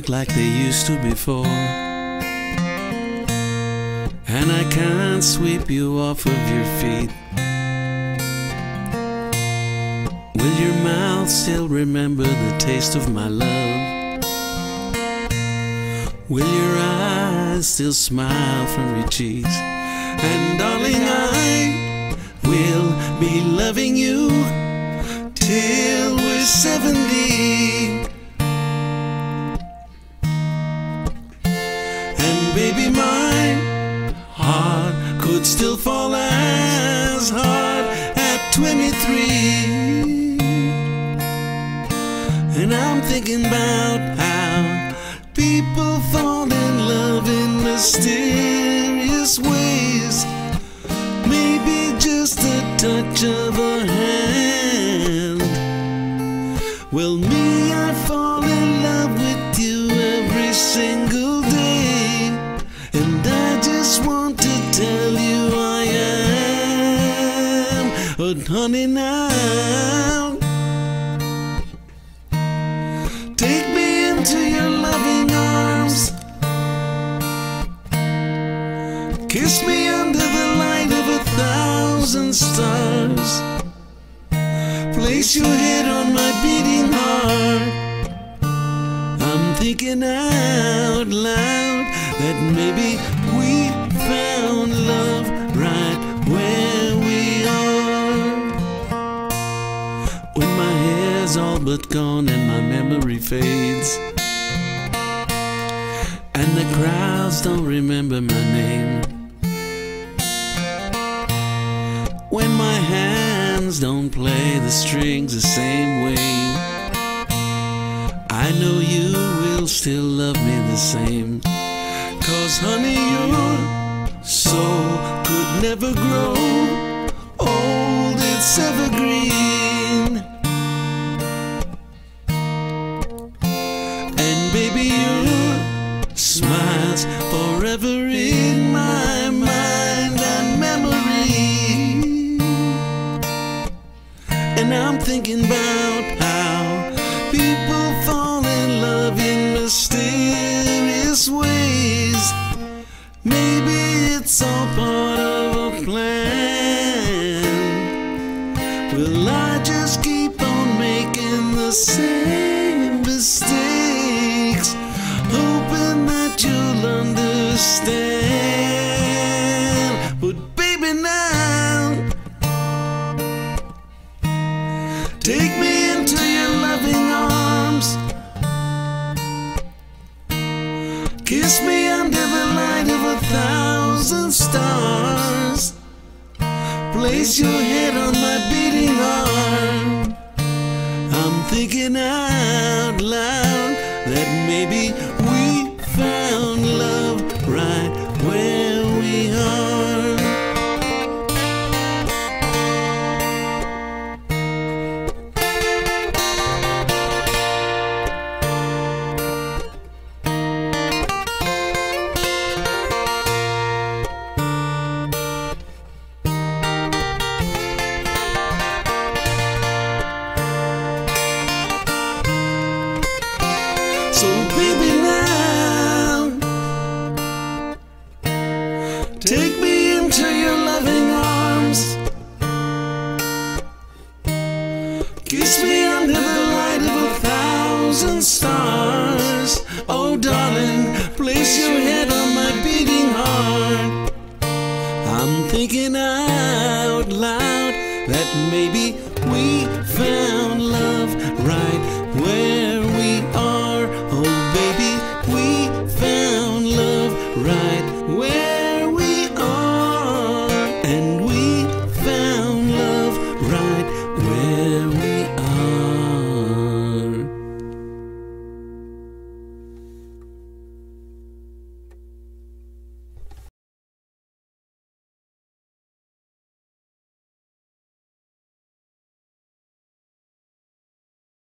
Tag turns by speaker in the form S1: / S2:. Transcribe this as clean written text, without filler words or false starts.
S1: work like they used to before, and I can't sweep you off of your feet. Will your mouth still remember the taste of my love? Will your eyes still smile from your cheeks? And darling, I will be loving you till we're 70. And baby, my heart could still fall as hard at 23. And I'm thinking about how people fall in love in mysterious ways. Maybe just a touch of a hand. Well, me, I fall in love with you every single day, and I just want to tell you I am. But honey, now take me into your loving arms. Kiss me under the light of 1,000 stars. Place your head on my beating heart. I'm thinking out loud that maybe we found love right where we are. When my hair's all but gone and my memory fades, and the crowds don't remember my name, when my hands don't play the strings the same way, I know you will still love me the same. 'Cause honey, your soul could never grow old, it's evergreen. And baby, your smile's forever in my mind and memory. And I'm thinking about how people fall in love in mysterious ways. Maybe it's all part of a plan. Will I just keep on making the same mistakes, hoping that you'll understand? But baby, now take me into your loving arms. Kiss me under the light of 1,000 stars. Place your head on my beating heart. I'm thinking out loud that maybe we found love right where we are. So baby, now take me into your loving arms. Kiss me under the light of 1,000 stars. Oh darling, place your head on my beating heart. I'm thinking out loud that maybe we found